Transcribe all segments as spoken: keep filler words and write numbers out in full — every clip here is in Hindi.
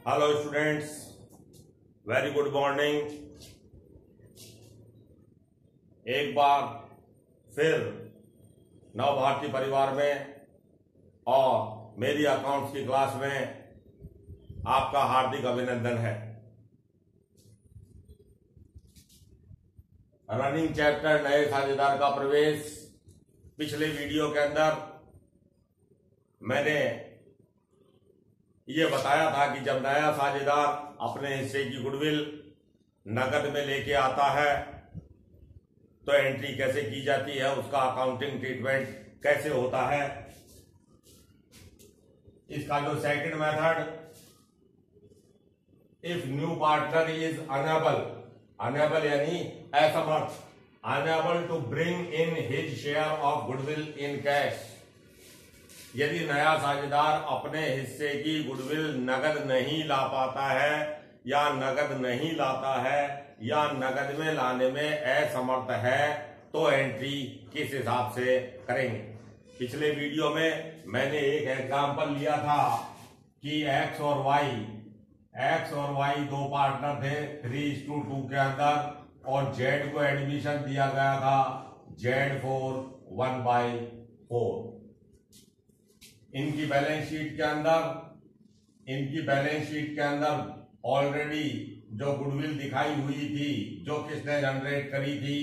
Hello students, very good morning. एक बार फिर नव भारती परिवार में और मेरी अकाउंट्स की क्लास में आपका हार्दिक अभिनंदन है। रनिंग चैप्टर नए साझेदार का प्रवेश। पिछले वीडियो के अंदर मैंने ये बताया था कि जब नया साझेदार अपने हिस्से की गुडविल नकद में लेके आता है तो एंट्री कैसे की जाती है, उसका अकाउंटिंग ट्रीटमेंट कैसे होता है। इसका जो second method, if new partner is unable unable यानी असमर्थ unable to bring in his share of goodwill in cash. यदि नया साझेदार अपने हिस्से की गुडविल नगद नहीं ला पाता है या नगद नहीं लाता है या नगद में लाने में असमर्थ है तो एंट्री किस हिसाब से करेंगे। पिछले वीडियो में मैंने एक एग्जांपल लिया था कि एक्स और वाई एक्स और वाई दो पार्टनर थे थ्री टू टू के अंदर, और जेड को एडमिशन दिया गया था Z four one by four. इनकी बैलेंस शीट के अंदर इनकी बैलेंस शीट के अंदर ऑलरेडी जो गुडविल दिखाई हुई थी, जो किसने जनरेट करी थी,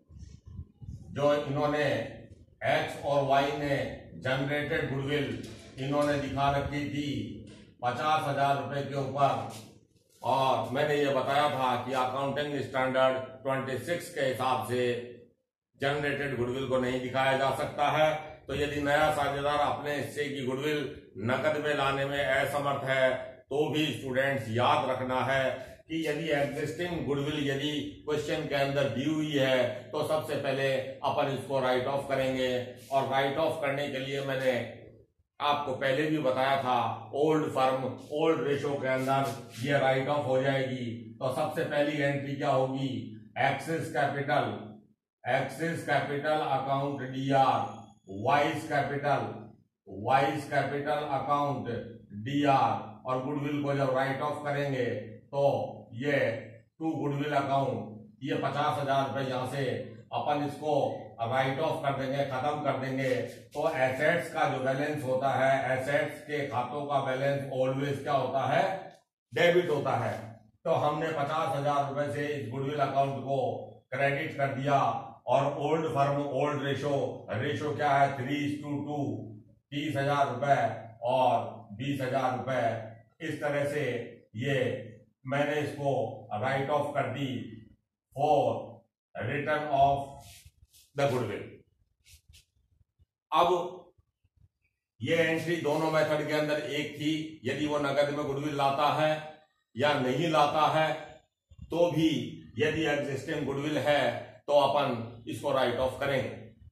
जो इन्होंने एक्स और वाई ने जनरेटेड गुडविल इन्होंने दिखा रखी थी पचास हजार रुपए के ऊपर। और मैंने ये बताया था कि अकाउंटिंग स्टैंडर्ड छब्बीस के हिसाब से जनरेटेड गुडविल को नहीं दिखाया जा सकता है। तो यदि नया साझेदार अपने हिस्से की गुडविल नकद में लाने में असमर्थ है तो भी स्टूडेंट्स याद रखना है कि यदि एग्जिस्टिंग गुडविल यदि क्वेश्चन के अंदर दी हुई है तो सबसे पहले अपन इसको राइट ऑफ करेंगे। और राइट ऑफ करने के लिए मैंने आपको पहले भी बताया था ओल्ड फर्म ओल्ड रेशो के अंदर ये राइट ऑफ हो जाएगी। तो सबसे पहली एंट्री क्या होगी, X's capital X's capital account D R, Y's capital Y's capital account D R. और गुडविल को जब राइट ऑफ करेंगे तो ये टू गुडविल अकाउंट ये पचास हजार रुपए यहां से अपन इसको राइट ऑफ कर देंगे, खत्म कर देंगे। तो एसेट्स का जो बैलेंस होता है, एसेट्स के खातों का बैलेंस ऑलवेज क्या होता है, डेबिट होता है। तो हमने पचास हजार रुपए से इस गुडविल अकाउंट को क्रेडिट कर दिया। और old firm old ratio ratio क्या है, थ्री टू टू, तीस हजार रुपए और बीस हजार रुपए। इस तरह से ये मैंने इसको राइट ऑफ कर दी for return of the goodwill. अब ये एंट्री दोनों मेथड के अंदर एक थी, यदि वो नकद में गुडविल लाता है या नहीं लाता है तो भी यदि एग्जिस्टिंग गुडविल है तो अपन इसको राइट ऑफ करेंगे।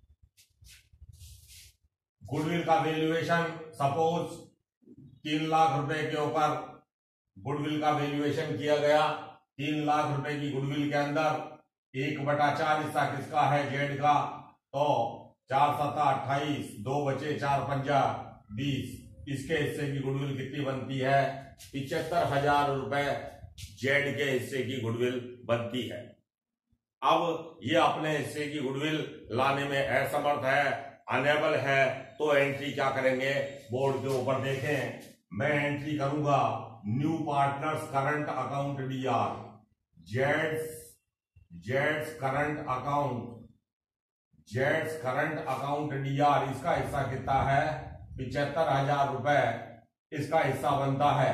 गुडविल का वैल्यूएशन सपोज तीन लाख रुपए के ऊपर गुडविल का वैल्यूएशन किया गया। तीन लाख रुपए की गुडविल के अंदर एक बटा चार हिस्सा किसका है, जेड का। तो चार सत्ता अट्ठाईस, दो बचे चार पंजा बीस। इसके हिस्से की गुडविल कितनी बनती है, पिछहत्तर हजार रुपए जेड के हिस्से की गुडविल बनती है। अब ये अपने हिस्से की गुडविल लाने में असमर्थ है, अनेबल है, तो एंट्री क्या करेंगे, बोर्ड के ऊपर देखें। मैं एंट्री करूंगा new partners current account D are, Jades Jades current account Jades current account D are. इसका हिस्सा कितना है, पिछहत्तर हजार रुपए इसका हिस्सा बनता है।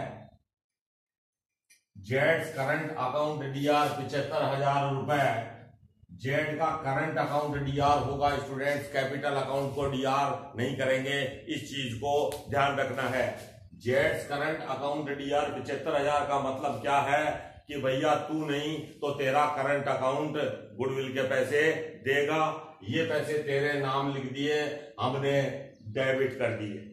जेड्स करंट अकाउंट डी आर पिछहत्तर हजार रुपए। जेड का करंट अकाउंट डी आर होगा स्टूडेंट्स, कैपिटल अकाउंट को डी आर नहीं करेंगे, इस चीज को ध्यान रखना है। जेड्स करंट अकाउंट डी आर पिछहत्तर हजार का मतलब क्या है कि भैया तू नहीं तो तेरा करंट अकाउंट गुडविल के पैसे देगा। ये पैसे तेरे नाम लिख दिए, हमने डेबिट कर दिए।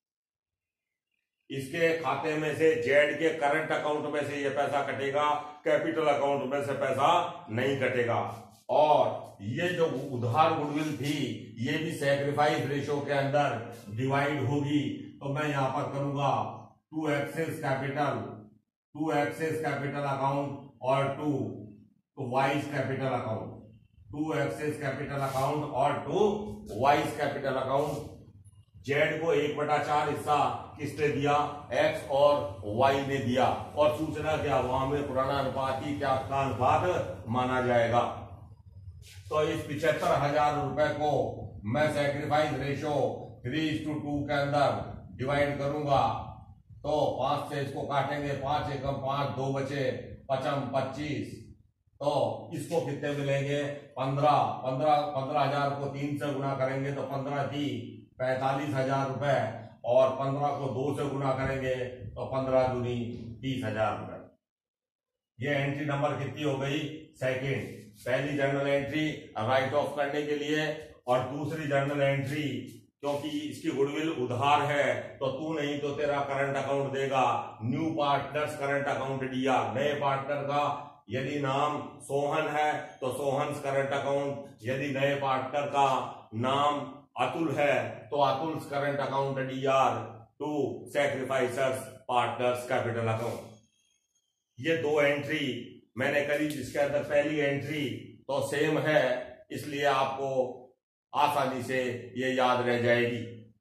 इसके खाते में से जेड के करंट अकाउंट में से ये पैसा कटेगा, कैपिटल अकाउंट में से पैसा नहीं कटेगा। और ये जो उधार गुडविल थी ये भी सैक्रिफाइस रेशो के अंदर डिवाइड होगी। तो मैं यहां पर करूंगा to X's capital to X's capital account और to to Y's capital account, to X's capital account और टू वाइज कैपिटल अकाउंट। जेड को एक बटा चार हिस्सा किसने दिया, एक्स और वाई ने दिया, और सूचना क्या, वहां में पुराना अनुपात ही क्या का अनुपात माना जाएगा। तो इस पिछहत्तर हजार रुपए को मैं sacrifice ratio three two two के अंदर डिवाइड करूंगा। तो पांच से इसको काटेंगे, पांच एकम पांच, दो बचे पचम पच्चीस, तो इसको कितने मिलेंगे, पंद्रह। पंद्रह पंद्रह हजार को तीन से गुना करेंगे तो पंद्रह थी पैंतालीस हजार रुपए, और पंद्रह को दो से गुना करेंगे तो पंद्रह दूनी तीस हजार रुपए। ये एंट्री नंबर कितनी हो गई, सेकंड। पहली जर्नल एंट्री राइट ऑफ करने के लिए, और दूसरी जर्नल एंट्री क्योंकि इसकी गुडविल उधार है तो तू नहीं तो तेरा करंट अकाउंट देगा। न्यू पार्टनर्स करंट अकाउंट दिया, नए पार्टनर का यदि नाम सोहन है तो सोहन करंट अकाउंट, यदि नए पार्टनर का नाम अतुल है तो Atul current account D R to sacrificers partners capital account. ये दो एंट्री मैंने करी, जिसके अंदर पहली एंट्री तो सेम है, इसलिए आपको आसानी से ये याद रह जाएगी।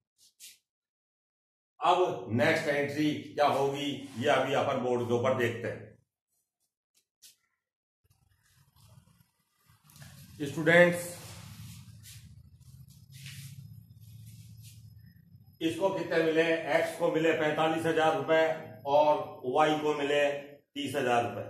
अब नेक्स्ट एंट्री क्या होगी ये अभी अपन बोर्ड के ऊपर देखते हैं। स्टूडेंट्स, इसको कितने मिले, एक्स को मिले पैंतालीस हजार रुपए और वाई को मिले तीस हजार रुपए।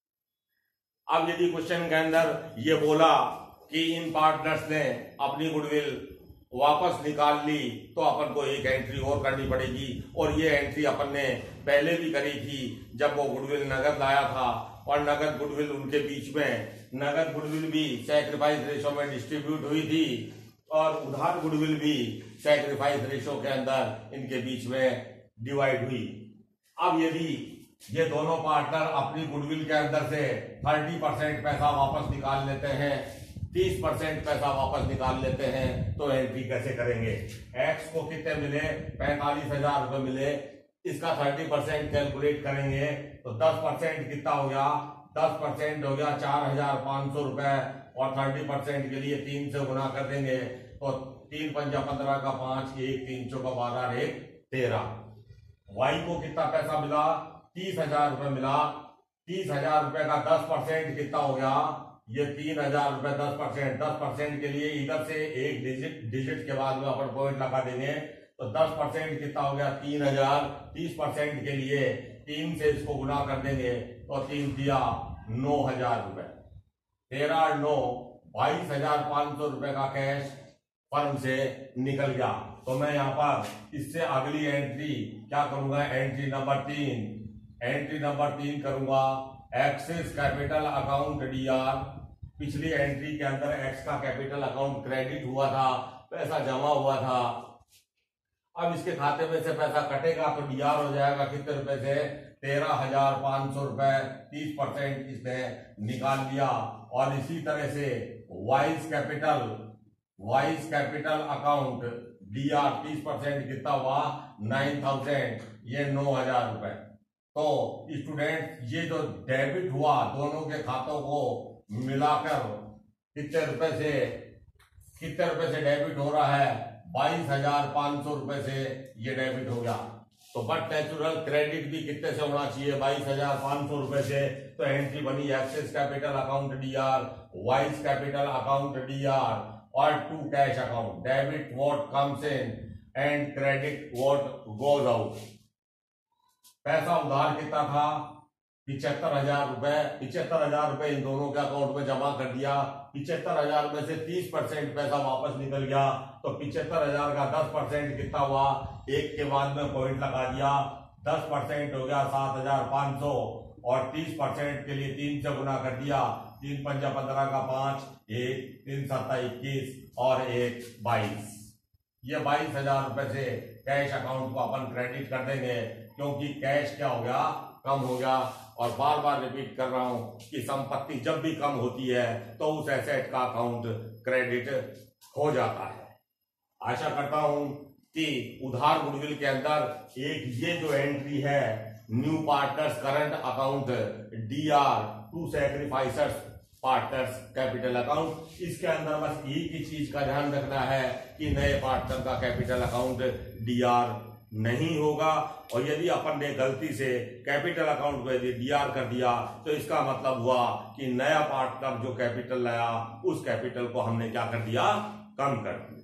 अब यदि क्वेश्चन के अंदर ये बोला कि इन पार्टनर्स ने अपनी गुडविल वापस निकाल ली तो अपन को एक एंट्री और करनी पड़ेगी, और ये एंट्री अपन ने पहले भी करी थी जब वो गुडविल नगद लाया था, और नगद गुडविल उनके बीच में, नगद गुडविल भी सैक्रिफाइस रेशो में डिस्ट्रीब्यूट हुई थी और उधार गुडविल भी सैक्रिफाइस रेशो के अंदर इनके बीच में डिवाइड हुई। अब यदि ये दोनों पार्टनर अपनी गुडविल के अंदर से तीस परसेंट पैसा वापस निकाल लेते हैं, तीस परसेंट पैसा वापस निकाल लेते हैं, तो एंट्री कैसे करेंगे। एक्स को कितने मिले, पैंतालीस हजार रुपए मिले, इसका तीस परसेंट कैलकुलेट करेंगे तो दस परसेंट कितना हो गया, दस परसेंट हो गया चार हजार पांच सौ रुपए, और तीस परसेंट के लिए तीन से गुना कर देंगे तो तीन पंजा पंद्रह का पांच, एक तीन चौका बारह, एक तेरह। वाई को कितना पैसा मिला, तीस हजार रुपए मिला। तीस हजार रुपए का दस परसेंट कितना हो गया, ये तीन हजार रुपए, दस परसेंट दस परसेंट के लिए इधर से एक डिजिट डिजिट के बाद में अपन पॉइंट लगा देंगे तो दस परसेंट कितना हो गया, तीन हजार। तीस परसेंट के लिए तीन से इसको गुना कर देंगे तो तीन दिया नौ हजार रुपए, तेरह नौ बाईस हजार पांच सौ रुपए का कैश फर्म से निकल गया। तो मैं यहाँ पर इससे अगली एंट्री क्या करूंगा, एंट्री नंबर तीन, एंट्री नंबर तीन करूंगा X's capital account D R. पिछली एंट्री के अंदर एक्स का कैपिटल अकाउंट क्रेडिट हुआ था, पैसा जमा हुआ था, अब इसके खाते में से पैसा कटेगा तो डी आर हो जाएगा कितने रुपए से, तेरह हजार पांच सौ रुपए, तीस परसेंट इसने निकाल लिया। और इसी तरह से Y's capital, Y's capital account D R तीस परसेंट कितना हुआ, नाइन थाउजेंड, ये नौ हजार रुपए। तो स्टूडेंट ये जो डेबिट हुआ दोनों के खातों को मिलाकर कितने रुपए से कितने रुपए से डेबिट हो रहा है, बाईस हजार पांच सौ रुपए से ये डेबिट हो गया। तो बट नेचुरल क्रेडिट भी कितने से होना चाहिए, बाईस हजार पांच सौ रुपए से। तो एंट्री बनी X's capital account D R, Y's capital account D R और to cash account, debit what comes in and credit what goes out. पैसा उधार कितना था, पिछहत्तर हजार रुपए, पिछहत्तर हजार रुपए इन दोनों के अकाउंट में जमा कर दिया। पिछहत्तर हजार में से तीस परसेंट पैसा वापस निकल गया तो पिछहत्तर हजार का दस परसेंट कितना हुआ, एक के बाद में पॉइंट लगा दिया, दस परसेंट हो गया सात हजार पांच सौ, और तीस परसेंट के लिए तीन से गुना कर दिया, तीन पंजा पंद्रह का पांच, एक तीन सत्ता इक्कीस और एक बाईस। ये बाईस हजार रुपए से कैश अकाउंट को अपन क्रेडिट कर देंगे क्योंकि कैश क्या हो गया, कम हो गया। और बार बार रिपीट कर रहा हूं कि संपत्ति जब भी कम होती है तो उस एसेट का अकाउंट क्रेडिट हो जाता है। आशा करता हूं कि उधार गुडविल के अंदर एक ये जो एंट्री है new partners current account D R to sacrificers partners capital account, इसके अंदर बस एक ही चीज का ध्यान रखना है कि नए पार्टनर का कैपिटल अकाउंट डी आर नहीं होगा। और यदि अपन ने गलती से कैपिटल अकाउंट को यदि डी आर कर दिया तो इसका मतलब हुआ कि नया पार्टनर जो कैपिटल लाया उस कैपिटल को हमने क्या कर दिया, कम कर दिया।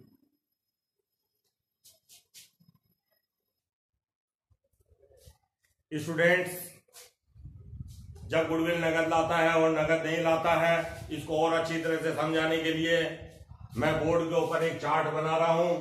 स्टूडेंट्स, जब गुडविल नगद लाता है और नगद नहीं लाता है, इसको और अच्छी तरह से समझाने के लिए मैं बोर्ड के ऊपर एक चार्ट बना रहा हूं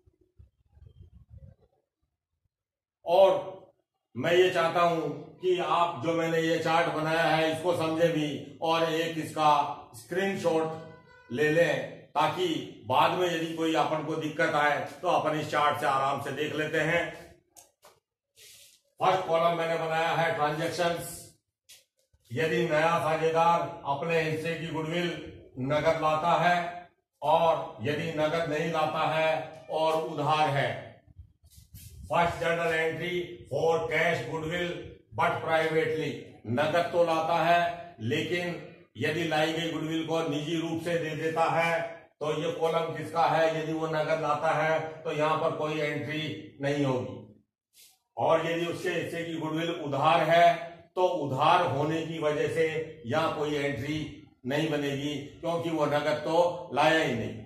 और मैं ये चाहता हूं कि आप जो मैंने ये चार्ट बनाया है इसको समझे भी और एक इसका स्क्रीनशॉट ले लें, ताकि बाद में यदि कोई अपन को दिक्कत आए तो अपन इस चार्ट से आराम से देख लेते हैं। फर्स्ट कॉलम मैंने बनाया है ट्रांजैक्शंस। यदि नया साझेदार अपने हिस्से की गुडविल नगद लाता है और यदि नगद नहीं लाता है और उधार है। First journal entry for cash goodwill but privately, नगद तो लाता है लेकिन यदि लाई गई गुडविल को निजी रूप से दे देता है तो ये कॉलम किसका है, यदि वो नगद लाता है तो यहां पर कोई एंट्री नहीं होगी। और यदि उसके हिस्से की गुडविल उधार है तो उधार होने की वजह से यहां कोई एंट्री नहीं बनेगी क्योंकि वो नगद तो लाया ही नहीं।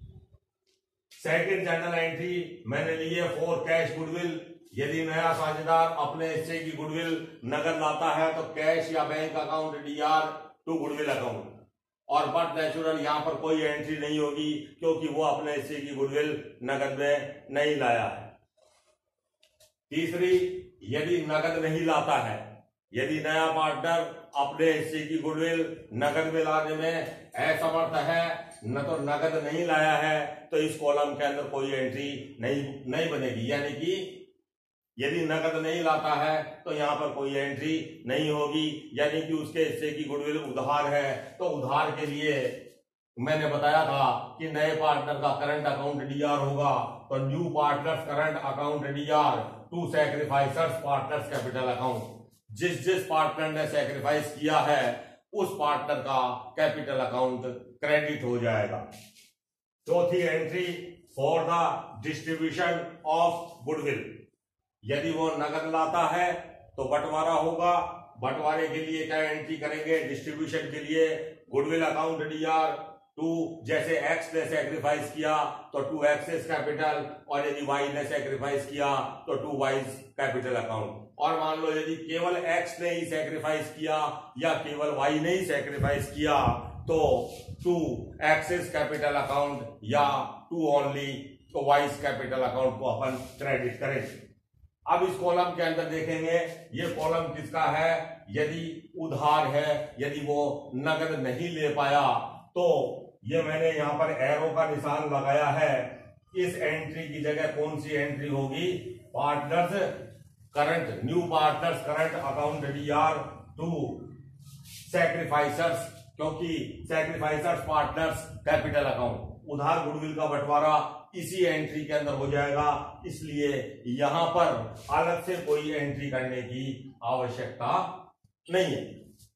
सेकंड जर्नल एंट्री मैंने ली है फॉर कैश गुडविल। यदि नया साझेदार अपने हिस्से की गुडविल नगद लाता है तो कैश या bank account D R to goodwill account, और बट नेचुरल यहां पर कोई एंट्री नहीं होगी क्योंकि वो अपने हिस्से की गुडविल नगद में नहीं लाया है। तीसरी, यदि नगद नहीं लाता है, यदि नया पार्टनर अपने हिस्से की गुडविल नगद में लाने में असमर्थ है, न तो नगद नहीं लाया है, तो इस कॉलम के अंदर कोई एंट्री नहीं नहीं बनेगी। यानी कि यदि नगद नहीं लाता है तो यहां पर कोई एंट्री नहीं होगी, यानी कि उसके हिस्से की गुडविल उधार है तो उधार के लिए मैंने बताया था कि नए पार्टनर का करंट अकाउंट डी आर होगा, तो new partners current account D R to sacrificers partners capital account. जिस जिस पार्टनर ने सैक्रिफाइस किया है उस पार्टनर का कैपिटल अकाउंट क्रेडिट हो जाएगा। चौथी entry for the distribution of goodwill. यदि वो नगद लाता है तो बंटवारा होगा, बंटवारे के लिए क्या एंट्री करेंगे, डिस्ट्रीब्यूशन के लिए goodwill account D R to, जैसे एक्स ने सैक्रिफाइस किया तो टू एक्सेस कैपिटल, और यदि वाई ने सैक्रिफाइस किया तो टू वाइज कैपिटल अकाउंट। और मान लो यदि केवल एक्स ने ही सैक्रिफाइस किया या केवल वाई ने ही सैक्रिफाइस किया तो टू एक्सेस कैपिटल अकाउंट या टू ओनली तो वाइज कैपिटल अकाउंट को अपन क्रेडिट करेंगे। अब इस कॉलम के अंदर देखेंगे ये कॉलम किसका है, यदि उधार है, यदि वो नगद नहीं ले पाया तो ये मैंने यहां पर एरो का निशान लगाया है। इस एंट्री की जगह कौन सी एंट्री होगी, partners current new partners current account D R to sacrificers, क्योंकि सैक्रिफाइसर्स पार्टनर्स कैपिटल अकाउंट, उधार गुडविल का बंटवारा इसी एंट्री के अंदर हो जाएगा, इसलिए यहां पर अलग से कोई एंट्री करने की आवश्यकता नहीं है।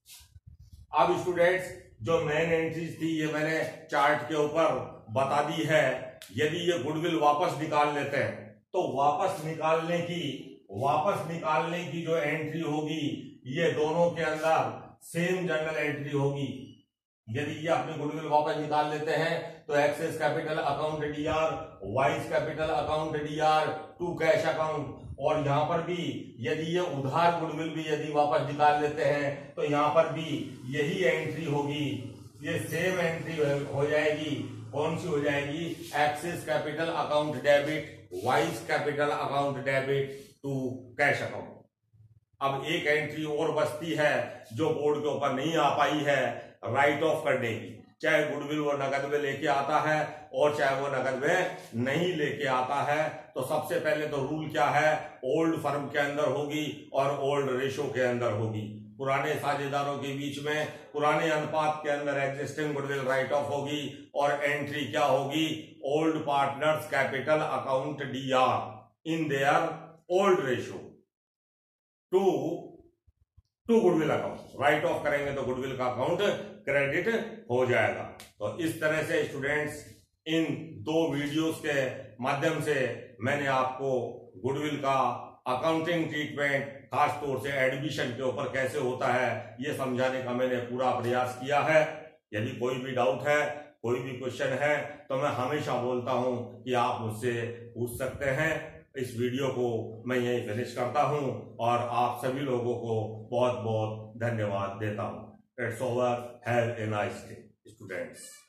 अब स्टूडेंट्स, जो मेन एंट्रीज थी ये मैंने चार्ट के ऊपर बता दी है। यदि ये गुडविल वापस निकाल लेते हैं तो वापस निकालने की वापस निकालने की जो एंट्री होगी ये दोनों के अंदर सेम जर्नल एंट्री होगी। यदि ये अपनी गुडविल वापस निकाल लेते हैं तो X's capital account D R, Y's capital account D R to cash account, और यहां पर भी यदि ये उधार गुडविल भी यदि वापस निकाल लेते हैं तो यहां पर भी यही एंट्री होगी, ये सेम एंट्री हो जाएगी। कौन सी हो जाएगी, X's capital account debit, Y's capital account debit to cash account. अब एक एंट्री और बचती है जो बोर्ड के ऊपर नहीं आ पाई है, राइट ऑफ करने की। चाहे गुडविल वो नगद में लेके आता है और चाहे वो नगद में नहीं लेके आता है, तो सबसे पहले तो रूल क्या है, ओल्ड फर्म के अंदर होगी और ओल्ड रेशो के अंदर होगी। पुराने साझेदारों के बीच में पुराने अनुपात के अंदर एग्जिस्टिंग गुडविल राइट ऑफ होगी और एंट्री क्या होगी, old partners capital account D R in their old ratio to to goodwill account, write off करेंगे तो गुडविल का अकाउंट क्रेडिट हो जाएगा। तो इस तरह से स्टूडेंट्स इन दो वीडियोस के माध्यम से मैंने आपको गुडविल का अकाउंटिंग ट्रीटमेंट खास तौर से एडमिशन के ऊपर कैसे होता है ये समझाने का मैंने पूरा प्रयास किया है। यदि कोई भी डाउट है, कोई भी क्वेश्चन है तो मैं हमेशा बोलता हूं कि आप मुझसे पूछ सकते हैं। इस वीडियो को मैं यहीं फिनिश करता हूं और आप सभी लोगों को बहुत बहुत धन्यवाद देता हूं। It's over, have a nice day students.